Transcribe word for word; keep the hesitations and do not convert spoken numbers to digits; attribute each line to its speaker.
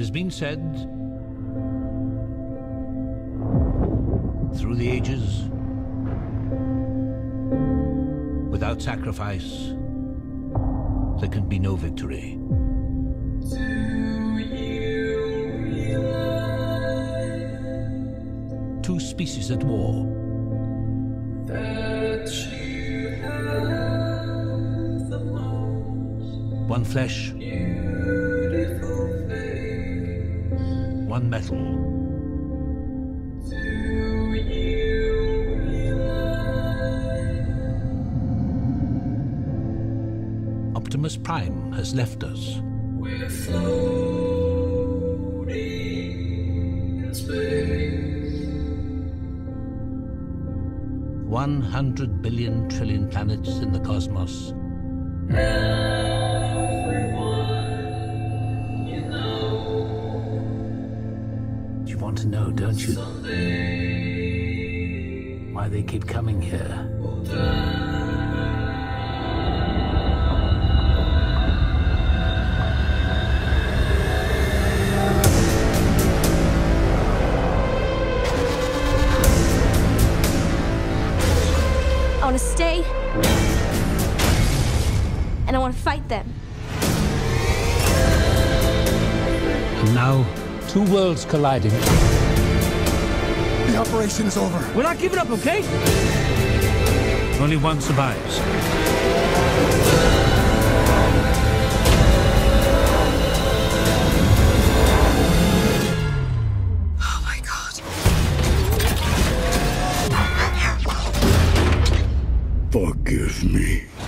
Speaker 1: has been said through the ages, without sacrifice, there can be no victory. Two species at war.
Speaker 2: That you have the most
Speaker 1: One flesh,
Speaker 2: beautiful face.
Speaker 1: one metal.
Speaker 2: Do you realize
Speaker 1: Optimus Prime has left us.
Speaker 2: we're floating in space?
Speaker 1: One hundred billion trillion planets in the cosmos.
Speaker 2: Everyone you know
Speaker 1: You want to know, don't you,
Speaker 2: someday
Speaker 1: why they keep coming here?
Speaker 2: will die.
Speaker 3: I want to stay, and I want to fight them.
Speaker 1: And now, two worlds colliding.
Speaker 4: The operation is over.
Speaker 1: We're not giving up, okay? Only one survives.
Speaker 4: Oh my God. Forgive me.